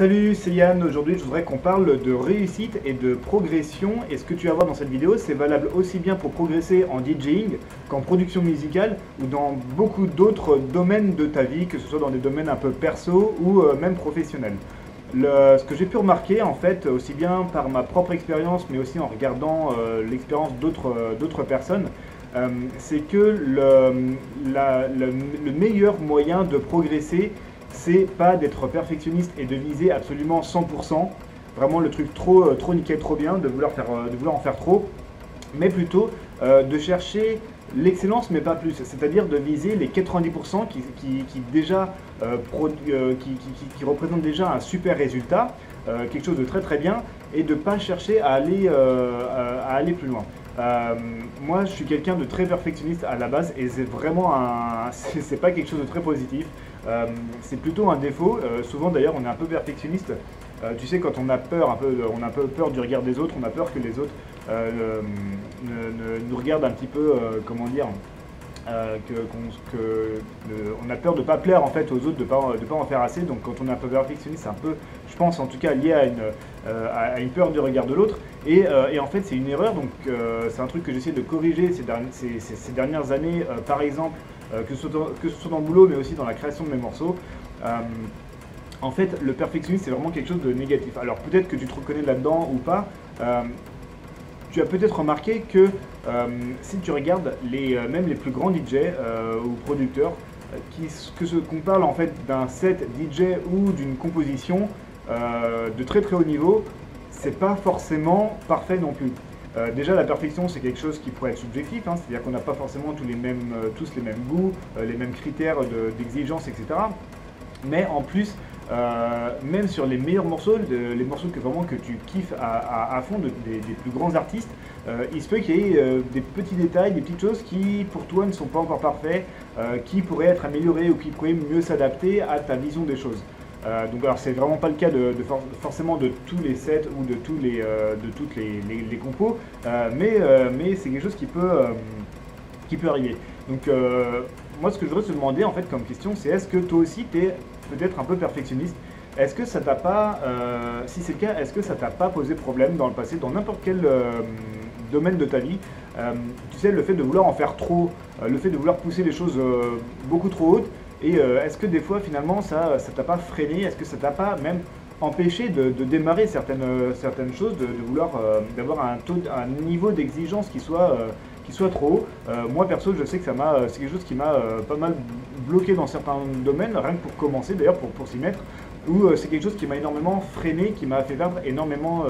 Salut, c'est Yann. Aujourd'hui, je voudrais qu'on parle de réussite et de progression. Et ce que tu vas voir dans cette vidéo, c'est valable aussi bien pour progresser en DJing qu'en production musicale ou dans beaucoup d'autres domaines de ta vie, que ce soit dans des domaines un peu perso ou même professionnels. Ce que j'ai pu remarquer, en fait, aussi bien par ma propre expérience, mais aussi en regardant l'expérience d'autres personnes, c'est que le meilleur moyen de progresser, c'est pas d'être perfectionniste et de viser absolument 100%, vraiment le truc trop nickel, trop bien, de vouloir en faire trop, mais plutôt de chercher l'excellence, mais pas plus, c'est-à-dire de viser les 90% qui représentent déjà un super résultat, quelque chose de très très bien, et de ne pas chercher à aller plus loin. Moi, je suis quelqu'un de très perfectionniste à la base, et c'est vraiment c'est pas quelque chose de très positif. C'est plutôt un défaut. Souvent d'ailleurs, on est un peu perfectionniste. Tu sais, quand on a peur on a un peu peur du regard des autres, on a peur que les autres nous regardent un petit peu, comment dire, on a peur de ne pas plaire en fait aux autres, de pas en faire assez. Donc quand on est un peu perfectionniste, c'est un peu, je pense en tout cas, lié à une peur du regard de l'autre. Et en fait, c'est une erreur. Donc c'est un truc que j'essaie de corriger ces dernières années, par exemple. Que ce soit dans le boulot, mais aussi dans la création de mes morceaux. En fait, le perfectionnisme, c'est vraiment quelque chose de négatif. Alors peut-être que tu te reconnais là-dedans ou pas. Tu as peut-être remarqué que si tu regardes même les plus grands DJ ou producteurs, qu'on parle en fait d'un set DJ ou d'une composition de très très haut niveau, c'est pas forcément parfait non plus. Déjà, la perfection, c'est quelque chose qui pourrait être subjectif, hein, c'est-à-dire qu'on n'a pas forcément tous les mêmes goûts, les mêmes critères d'exigence, etc. Mais en plus, même sur les meilleurs morceaux, les morceaux que tu kiffes à fond des plus grands artistes, il se peut qu'il y ait des petits détails, des petites choses qui, pour toi, ne sont pas encore parfaits, qui pourraient être améliorés ou qui pourraient mieux s'adapter à ta vision des choses. Donc alors c'est vraiment pas le cas forcément de tous les sets ou de toutes les compos, mais c'est quelque chose qui peut arriver. Donc moi ce que je voudrais te demander en fait comme question, c'est est-ce que toi aussi tu es peut-être un peu perfectionniste? Est-ce que ça t'a pas, si c'est le cas, est-ce que ça t'a pas posé problème dans le passé, dans n'importe quel domaine de ta vie? Tu sais, le fait de vouloir en faire trop, le fait de vouloir pousser les choses beaucoup trop hautes. Et est-ce que des fois, finalement, ça t'a pas freiné? Est-ce que ça t'a pas même empêché de démarrer certaines choses, de vouloir d'avoir un niveau d'exigence qui soit trop haut? Moi, perso, je sais que c'est quelque chose qui m'a pas mal bloqué dans certains domaines, rien que pour commencer, d'ailleurs, pour s'y mettre, ou c'est quelque chose qui m'a énormément freiné, qui m'a fait perdre énormément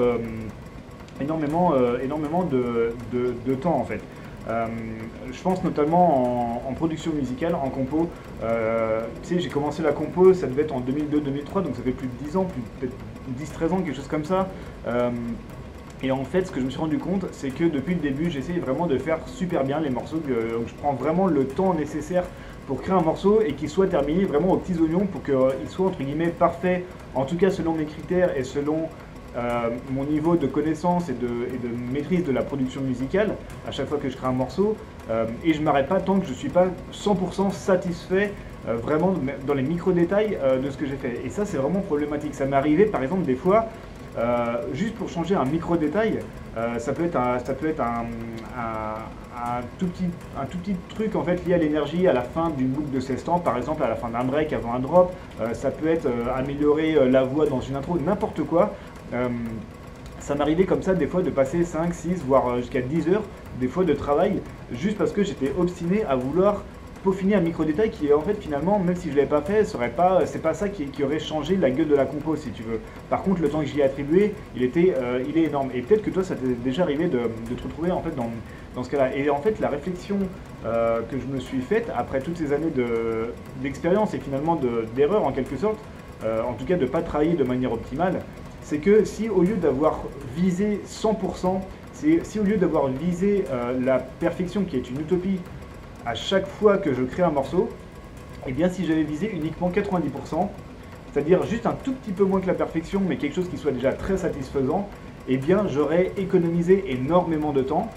de temps, en fait. Je pense notamment en production musicale, en compo. Tu sais, j'ai commencé la compo, ça devait être en 2002-2003, donc ça fait plus de 10 ans, peut-être 10-13 ans, quelque chose comme ça. Et en fait, ce que je me suis rendu compte, c'est que depuis le début, j'essaye vraiment de faire super bien les morceaux. Donc je prends vraiment le temps nécessaire pour créer un morceau et qu'il soit terminé vraiment aux petits oignons pour qu'il soit entre guillemets parfait, en tout cas selon mes critères et selon mon niveau de connaissance et de maîtrise de la production musicale à chaque fois que je crée un morceau, et je ne m'arrête pas tant que je ne suis pas 100% satisfait vraiment dans les micro-détails de ce que j'ai fait. Et ça, c'est vraiment problématique. Ça m'est arrivé par exemple des fois, juste pour changer un micro-détail, ça peut être un tout petit truc en fait lié à l'énergie à la fin d'une boucle de 16 temps, par exemple à la fin d'un break avant un drop, ça peut être améliorer la voix dans une intro, n'importe quoi. Ça m'arrivait comme ça des fois de passer 5, 6, voire jusqu'à 10 heures des fois de travail juste parce que j'étais obstiné à vouloir peaufiner un micro-détail qui en fait finalement, même si je ne l'avais pas fait, c'est pas ça qui aurait changé la gueule de la compo si tu veux. Par contre le temps que j'y ai attribué, il est énorme. Et peut-être que toi ça t'est déjà arrivé de te retrouver en fait dans ce cas-là. Et en fait la réflexion que je me suis faite après toutes ces années d'expérience et finalement d'erreur en quelque sorte, en tout cas de ne pas travailler de manière optimale, c'est que si au lieu d'avoir visé 100%, si au lieu d'avoir visé la perfection qui est une utopie à chaque fois que je crée un morceau, et bien si j'avais visé uniquement 90%, c'est-à-dire juste un tout petit peu moins que la perfection, mais quelque chose qui soit déjà très satisfaisant, et bien j'aurais économisé énormément de temps,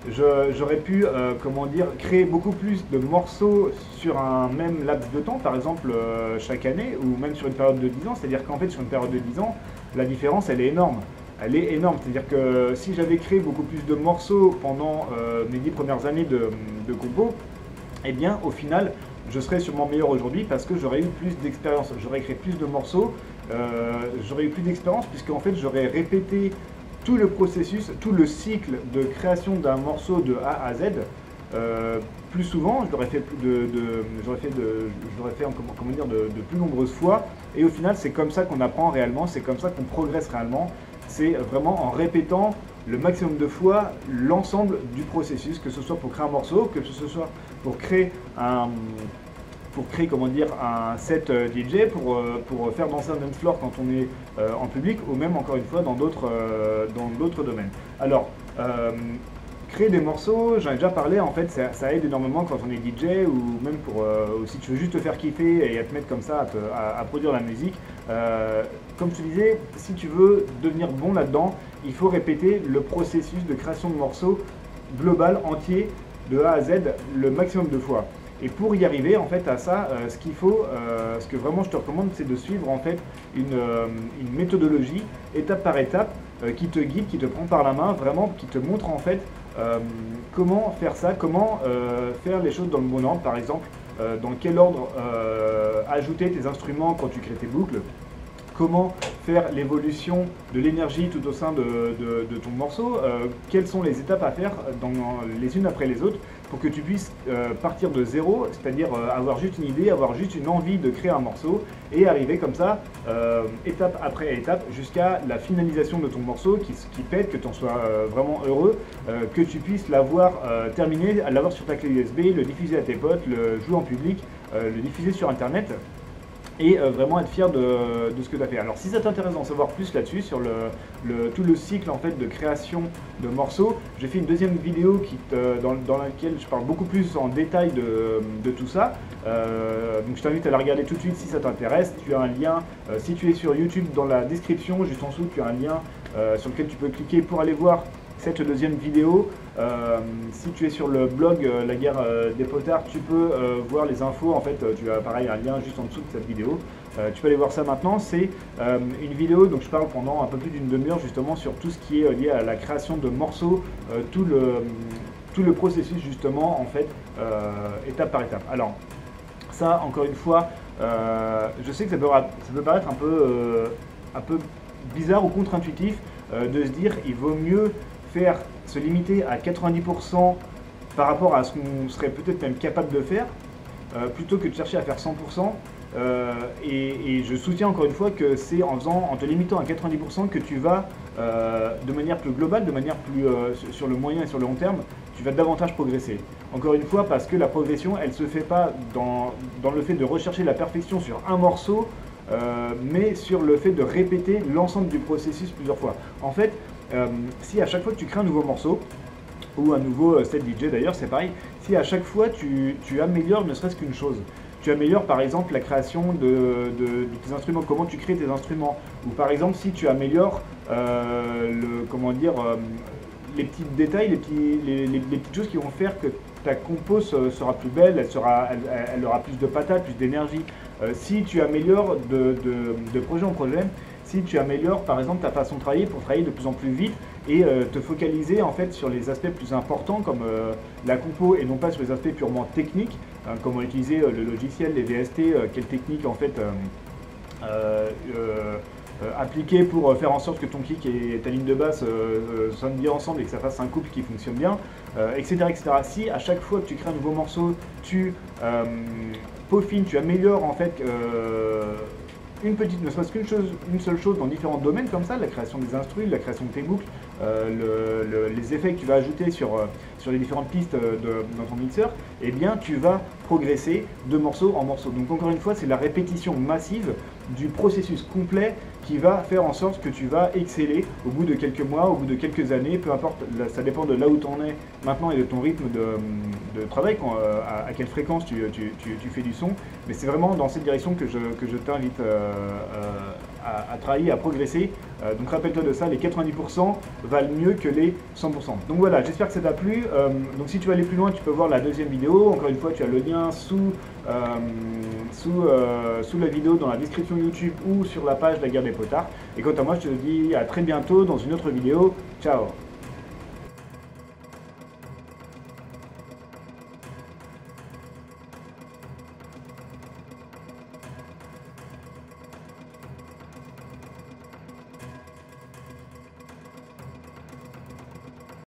j'aurais pu, comment dire, créer beaucoup plus de morceaux sur un même laps de temps, par exemple chaque année, ou même sur une période de 10 ans. C'est-à-dire qu'en fait, sur une période de 10 ans, la différence, elle est énorme. Elle est énorme. C'est-à-dire que si j'avais créé beaucoup plus de morceaux pendant mes 10 premières années de compo, eh bien, au final, je serais sûrement meilleur aujourd'hui parce que j'aurais eu plus d'expérience. J'aurais créé plus de morceaux, j'aurais eu plus d'expérience puisqu'en fait, j'aurais répété tout le processus, tout le cycle de création d'un morceau de A à Z. Plus souvent, je l'aurais fait, comment dire, de plus nombreuses fois. Et au final, c'est comme ça qu'on apprend réellement, c'est comme ça qu'on progresse réellement. C'est vraiment en répétant le maximum de fois l'ensemble du processus, que ce soit pour créer un morceau, que ce soit pour créer comment dire, un set DJ, pour faire danser un dance floor quand on est en public, ou même encore une fois dans d'autres domaines. Alors, créer des morceaux, j'en ai déjà parlé, en fait ça aide énormément quand on est DJ, ou même si tu veux juste te faire kiffer et à te mettre comme ça à produire la musique. Comme je te disais, si tu veux devenir bon là-dedans, il faut répéter le processus de création de morceaux global, entier, de A à Z, le maximum de fois. Et pour y arriver en fait à ça, ce que vraiment je te recommande, c'est de suivre en fait une méthodologie étape par étape qui te guide, qui te prend par la main, vraiment qui te montre en fait comment faire ça, comment faire les choses dans le bon ordre, par exemple, dans quel ordre ajouter tes instruments quand tu crées tes boucles, comment faire l'évolution de l'énergie tout au sein de ton morceau, quelles sont les étapes à faire les unes après les autres pour que tu puisses partir de zéro, c'est-à-dire avoir juste une idée, avoir juste une envie de créer un morceau et arriver comme ça, étape après étape, jusqu'à la finalisation de ton morceau qui pète, que tu en sois vraiment heureux, que tu puisses l'avoir terminé, l'avoir sur ta clé USB, le diffuser à tes potes, le jouer en public, le diffuser sur internet. Et vraiment être fier de ce que tu as fait. Alors si ça t'intéresse d'en savoir plus là-dessus, sur tout le cycle en fait de création de morceaux, j'ai fait une deuxième vidéo dans laquelle je parle beaucoup plus en détail de tout ça. Donc je t'invite à la regarder tout de suite si ça t'intéresse. Tu as un lien, si tu es sur YouTube, dans la description, juste en dessous, tu as un lien sur lequel tu peux cliquer pour aller voir cette deuxième vidéo. Si tu es sur le blog La Guerre des Potards, tu peux voir les infos. En fait, tu as pareil un lien juste en dessous de cette vidéo. Tu peux aller voir ça maintenant. C'est une vidéo, donc je parle pendant un peu plus d'une demi-heure justement sur tout ce qui est lié à la création de morceaux, tout le processus justement en fait, étape par étape. Alors ça, encore une fois, je sais que ça peut paraître un peu bizarre ou contre-intuitif de se dire il vaut mieux se limiter à 90% par rapport à ce qu'on serait peut-être même capable de faire, plutôt que de chercher à faire 100%. Et je soutiens encore une fois que c'est en te limitant à 90% que tu vas, de manière plus globale, de manière plus sur le moyen et sur le long terme, tu vas davantage progresser. Encore une fois, parce que la progression, elle ne se fait pas dans le fait de rechercher la perfection sur un morceau, mais sur le fait de répéter l'ensemble du processus plusieurs fois. En fait, si à chaque fois que tu crées un nouveau morceau, ou un nouveau set DJ d'ailleurs, c'est pareil, si à chaque fois tu améliores ne serait-ce qu'une chose, tu améliores par exemple la création de tes instruments, comment tu crées tes instruments, ou par exemple si tu améliores les petits détails, les petites choses qui vont faire que ta compo sera plus belle, elle aura plus de patates, plus d'énergie. Si tu améliores de projet en projet, si tu améliores par exemple ta façon de travailler pour travailler de plus en plus vite et te focaliser en fait sur les aspects plus importants comme la compo et non pas sur les aspects purement techniques, comment utiliser le logiciel, les VST, quelles techniques en fait appliquer pour faire en sorte que ton kick et ta ligne de basse sonnent bien ensemble et que ça fasse un couple qui fonctionne bien, etc., etc. Si à chaque fois que tu crées un nouveau morceau, tu peaufines, tu améliores en fait ne serait-ce qu'une seule chose dans différents domaines comme ça, la création des instrus, la création de tes boucles, les effets que tu vas ajouter sur les différentes pistes dans ton mixeur, eh bien tu vas progresser de morceau en morceau. Donc encore une fois, c'est la répétition massive du processus complet qui va faire en sorte que tu vas exceller au bout de quelques mois, au bout de quelques années, peu importe, ça dépend de là où tu en es maintenant et de ton rythme de travail, à quelle fréquence tu fais du son, mais c'est vraiment dans cette direction que je t'invite à travailler, à progresser. Donc rappelle-toi de ça, les 90% valent mieux que les 100%. Donc voilà, j'espère que ça t'a plu. Donc si tu veux aller plus loin, tu peux voir la deuxième vidéo. Encore une fois, tu as le lien sous la vidéo dans la description YouTube ou sur la page de la guerre des potards. Et quant à moi, je te dis à très bientôt dans une autre vidéo. Ciao!